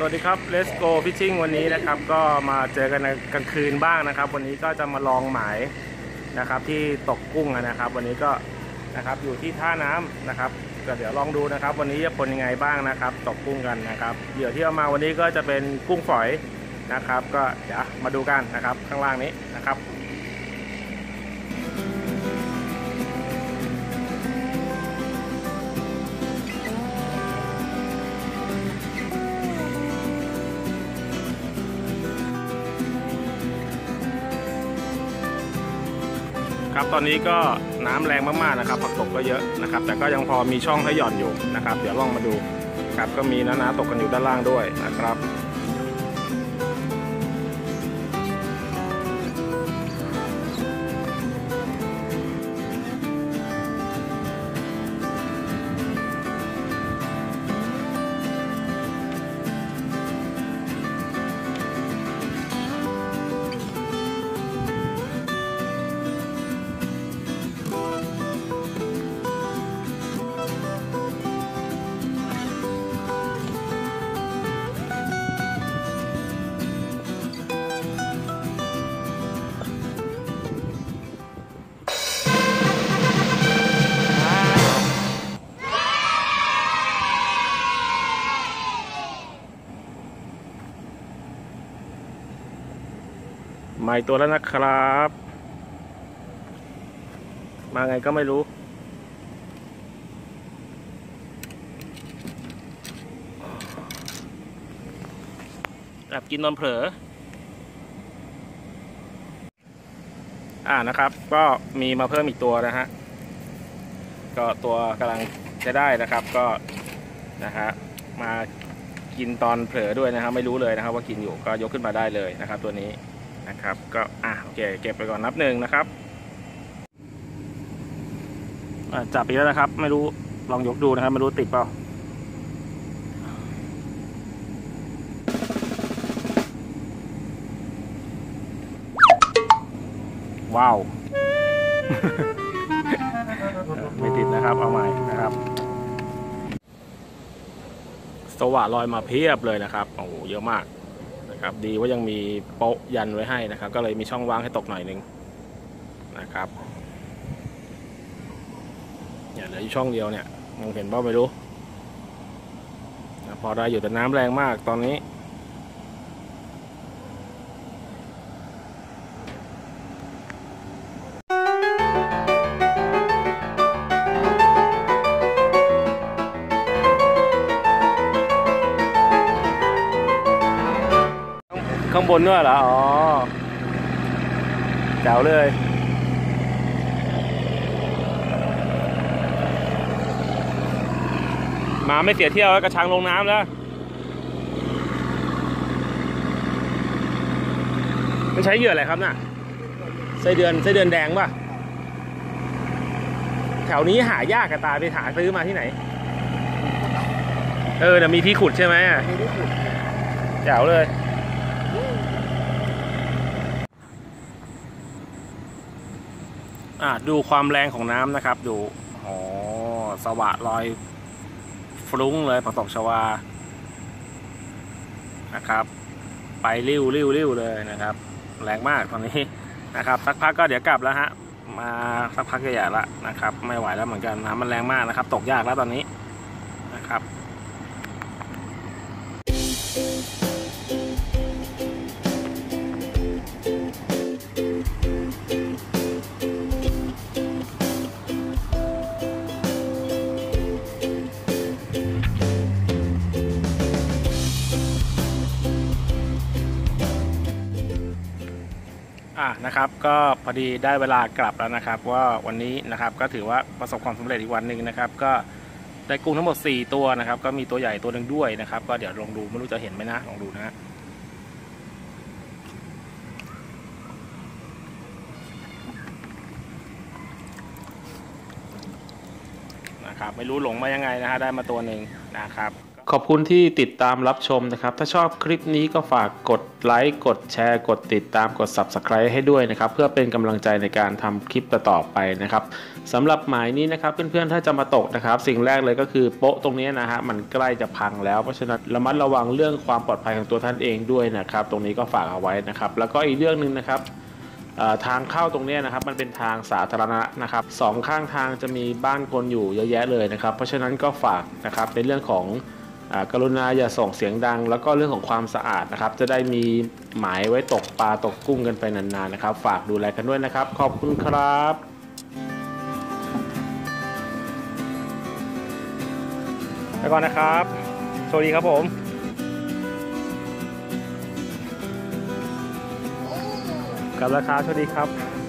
วัสดีครับ Let's Go Fishing วันนี้นะครับก็มาเจอกันในกลางคืนบ้างนะครับวันนี้ก็จะมาลองหมายนะครับที่ตกกุ้งนะครับวันนี้ก็นะครับอยู่ที่ท่าน้ำนะครับก็เดี๋ยวลองดูนะครับวันนี้จะผลยังไงบ้างนะครับตกกุ้งกันนะครับเหยื่อที่เอามาวันนี้ก็จะเป็นกุ้งฝอยนะครับก็เดี๋ยวมาดูกันนะครับข้างล่างนี้นะครับครับตอนนี้ก็น้ำแรงมากๆนะครับผักตบก็เยอะนะครับแต่ก็ยังพอมีช่องให้หย่อนอยู่นะครับเดี๋ยวลองมาดูครับก็มีน้าตกกันอยู่ด้านล่างด้วยนะครับใหม่ตัวแล้วนะครับมาไงก็ไม่รู้แอบกินนอนเผลอนะครับก็มีมาเพิ่มอีกตัวนะฮะก็ตัวกำลังจะได้นะครับก็นะฮะมากินตอนเผลอด้วยนะครับไม่รู้เลยนะครับว่ากินอยู่ก็ยกขึ้นมาได้เลยนะครับตัวนี้นะครับก็โอเคเก็บไปก่อนนับหนึ่งนะครับจับอีกแล้วนะครับไม่รู้ลองยกดูนะครับไม่รู้ติดเปล่าว้าว ไม่ติดนะครับเอาใหม่นะครับสวะลอยมาเพียบเลยนะครับโอ้โหเยอะมากนะครับดีว่ายังมีโป๊ะยันไว้ให้นะครับก็เลยมีช่องว่างให้ตกหน่อยนึงนะครับเนี่ยเหลืออยู่ช่องเดียวเนี่ยมองเห็นเปล่าไม่รู้พอได้อยู่แต่น้ำแรงมากตอนนี้ข้างบนด้วยเหรออ๋อแจ๋วเลยมาไม่เสียเที่ยวแล้วกระชังลงน้ำแล้วมันใช้เหยื่ออะไรครับน่ะไส้เดือนแดงป่ะแถวนี้หายากกระตายไปหาซื้อมาที่ไหนแต่มีที่ขุดใช่ไหมมีที่ขุดแจ๋วเลยดูความแรงของน้ำนะครับดูสวะลอยฟลุ้งเลยผักตบชวานะครับไปริ้วเลยนะครับแรงมากตอนนี้นะครับสักพักก็เดี๋ยวกลับแล้วฮะมาสักพักใหญ่ๆละนะครับไม่ไหวแล้วเหมือนกันน้ำมันแรงมากนะครับตกยากแล้วตอนนี้นะครับนะครับก็พอดีได้เวลากลับแล้วนะครับว่าวันนี้นะครับก็ถือว่าประสบความสำเร็จอีกวันหนึ่งนะครับก็ได้กุ้งทั้งหมด4ตัวนะครับก็มีตัวใหญ่ตัวหนึ่งด้วยนะครับก็เดี๋ยวลองดูไม่รู้จะเห็นไหมนะลองดูนะครับไม่รู้หลงมายังไงนะฮะได้มาตัวหนึ่งนะครับขอบคุณที่ติดตามรับชมนะครับถ้าชอบคลิปนี้ก็ฝากกดไลค์กดแชร์กดติดตามกด Subscribe ให้ด้วยนะครับเพื่อเป็นกำลังใจในการทำคลิปต่อไปนะครับสำหรับหมายนี้นะครับเพื่อนๆถ้าจะมาตกนะครับสิ่งแรกเลยก็คือโป๊ะตรงนี้นะฮะมันใกล้จะพังแล้วเพราะฉะนั้นระมัดระวังเรื่องความปลอดภัยของตัวท่านเองด้วยนะครับตรงนี้ก็ฝากเอาไว้นะครับแล้วก็อีกเรื่องนึงนะครับทางเข้าตรงนี้นะครับมันเป็นทางสาธารณะนะครับสองข้างทางจะมีบ้านคนอยู่เยอะแยะเลยนะครับเพราะฉะนั้นก็ฝากนะครับในเรื่องของกรุณาอย่าส่งเสียงดังแล้วก็เรื่องของความสะอาดนะครับจะได้มีหมายไว้ตกปลาตกกุ้งกันไปนานๆนะครับฝากดูแลกันด้วยนะครับขอบคุณครับไปก่อนนะครับสวัสดีครับผมกลับราคาสวัสดีครับ